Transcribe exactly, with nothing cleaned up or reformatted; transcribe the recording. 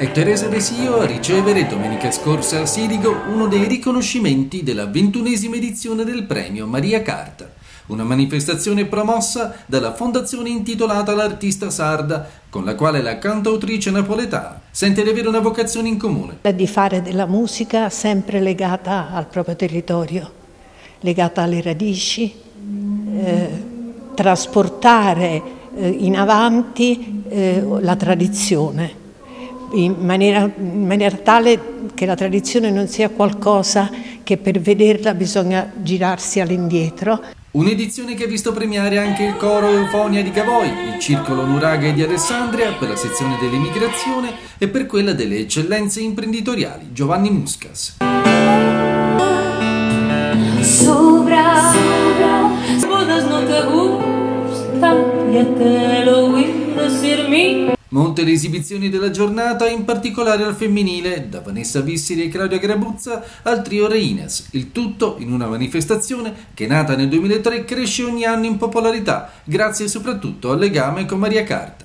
È Teresa De Sio a ricevere domenica scorsa a Sirigo uno dei riconoscimenti della ventunesima edizione del premio Maria Carta, una manifestazione promossa dalla fondazione intitolata all'artista sarda, con la quale la cantautrice napoletana sente di avere una vocazione in comune. Di fare della musica sempre legata al proprio territorio, legata alle radici, eh, trasportare eh, in avanti eh, la tradizione. In maniera, in maniera tale che la tradizione non sia qualcosa che per vederla bisogna girarsi all'indietro. Un'edizione che ha visto premiare anche il coro Eufonia di Cavoi, il circolo Nuraghe di Alessandria per la sezione dell'immigrazione e per quella delle eccellenze imprenditoriali Giovanni Muscas. Sopra, bodas non te gusta, ya te lo voy a decir mi. Molte le esibizioni della giornata, in particolare al femminile, da Vanessa Visseri e Claudia Grabuzza al trio Reines, il tutto in una manifestazione che, nata nel duemilatré, cresce ogni anno in popolarità, grazie soprattutto al legame con Maria Carta.